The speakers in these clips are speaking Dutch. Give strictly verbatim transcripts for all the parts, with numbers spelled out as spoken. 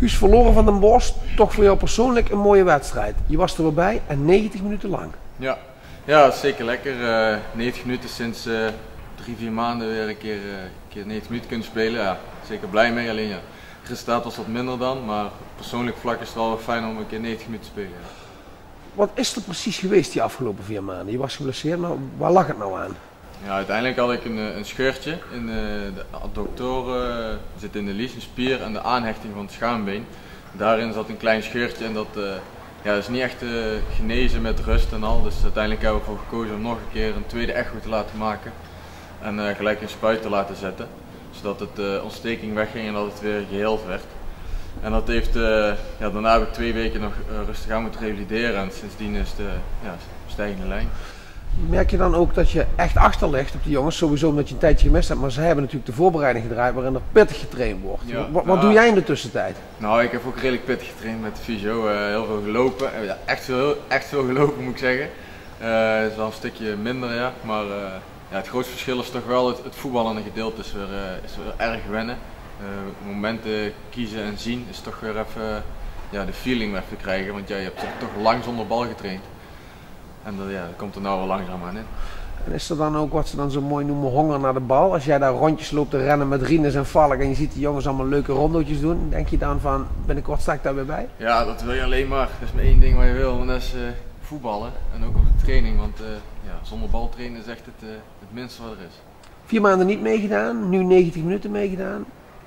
Guus verloren van Den Bosch, toch voor jou persoonlijk een mooie wedstrijd. Je was er weer bij en negentig minuten lang. Ja, ja zeker lekker. Uh, negentig minuten sinds uh, drie, vier maanden weer een keer, uh, een keer negentig minuten kunnen spelen. Ja, zeker blij mee. Alleen ja, het resultaat was wat minder dan, maar op persoonlijk vlak is het wel weer fijn om een keer negentig minuten te spelen. Ja. Wat is er precies geweest die afgelopen vier maanden? Je was geblesseerd, maar waar lag het nou aan? Ja, uiteindelijk had ik een, een scheurtje in de, de adductor, uh, zit in de lies, een spier en de aanhechting van het schaambeen. Daarin zat een klein scheurtje en dat, uh, ja, dat is niet echt uh, genezen met rust en al. Dus uiteindelijk hebben we ervoor gekozen om nog een keer een tweede echo te laten maken en uh, gelijk een spuit te laten zetten. Zodat het uh, ontsteking wegging en dat het weer geheeld werd. En dat heeft, uh, ja, daarna heb ik twee weken nog uh, rustig aan moeten revalideren en sindsdien is de ja, stijgende lijn. Merk je dan ook dat je echt achter ligt op de jongens, sowieso omdat je een tijdje gemist hebt, maar ze hebben natuurlijk de voorbereiding gedraaid waarin er pittig getraind wordt. Ja, wat wat nou, doe jij in de tussentijd? Nou, ik heb ook redelijk pittig getraind met de fysio, uh, heel veel gelopen, uh, ja, echt, veel, echt veel gelopen moet ik zeggen. Uh, het is wel een stukje minder, ja, maar uh, ja, het grootste verschil is toch wel het, het voetballende gedeelte is weer, uh, is weer erg wennen. Uh, momenten kiezen en zien is toch weer even uh, ja, de feeling weer even krijgen, want ja, je hebt toch lang zonder bal getraind. En dat, ja, dat komt er nou wel langzaam aan in. En is er dan ook wat ze dan zo mooi noemen honger naar de bal? Als jij daar rondjes loopt te rennen met Rinus en Valk en je ziet die jongens allemaal leuke rondootjes doen, denk je dan van binnenkort sta ik daar weer bij? Ja, dat wil je alleen maar. Dat is maar één ding wat je wil en dat is uh, voetballen en ook op de training. Want uh, ja, zonder bal trainen is echt het, uh, het minste wat er is. Vier maanden niet meegedaan, nu negentig minuten meegedaan.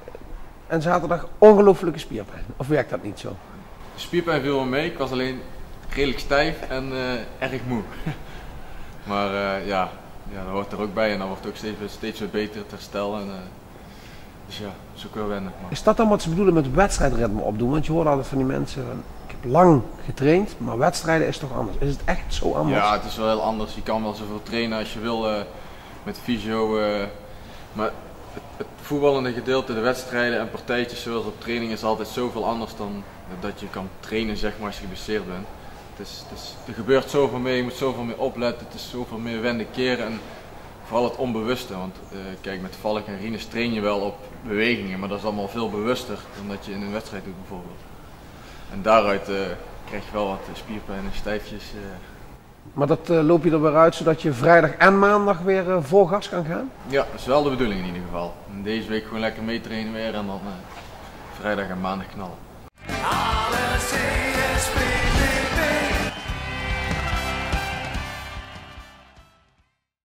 En zaterdag ongelooflijke spierpijn. Of werkt dat niet zo? De spierpijn viel me mee, ik was alleen redelijk stijf en uh, erg moe. maar uh, ja, ja, dat hoort er ook bij en dan wordt het ook steeds, steeds weer beter het herstel. En, uh, dus ja, dat is ook wel wennen. Maar. Is dat dan wat ze bedoelen met wedstrijdritme opdoen? Want je hoort altijd van die mensen, van, ik heb lang getraind, maar wedstrijden is toch anders? Is het echt zo anders? Ja, het is wel heel anders. Je kan wel zoveel trainen als je wil uh, met fysio. Uh, maar het, het voetballende gedeelte, de wedstrijden en partijtjes zoals op training is altijd zoveel anders dan dat je kan trainen zeg maar, als je geblesseerd bent. Het is, het is, er gebeurt zoveel mee, je moet zoveel meer opletten, het is zoveel meer wenden keren en vooral het onbewuste. Want uh, kijk, met Valk en Rinus train je wel op bewegingen, maar dat is allemaal veel bewuster dan dat je in een wedstrijd doet bijvoorbeeld. En daaruit uh, krijg je wel wat spierpijn en stijfjes. Uh. Maar dat uh, loop je er weer uit zodat je vrijdag en maandag weer uh, vol gas kan gaan? Ja, dat is wel de bedoeling in ieder geval. En deze week gewoon lekker meetrainen weer en dan uh, vrijdag en maandag knallen.